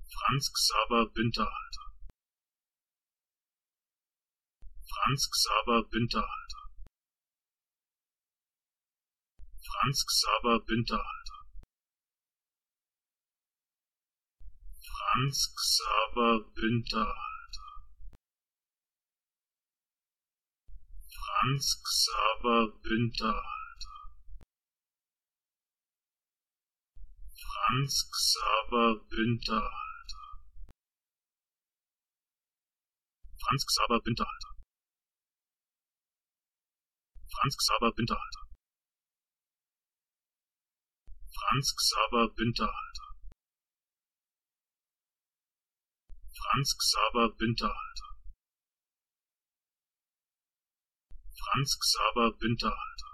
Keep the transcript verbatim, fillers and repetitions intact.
Franz Xaver Winterhalter. Franz Xaver Winterhalter. Franz Xaver Winterhalter. Franz Xaver Winterhalter. Franz Xaver Winterhalter. Franz Xaver Winterhalter. Franz Xaver Winterhalter. Franz Xaver Winterhalter. Franz Xaver Winterhalter. Franz Xaver Winterhalter. Franz Xaver Winterhalter.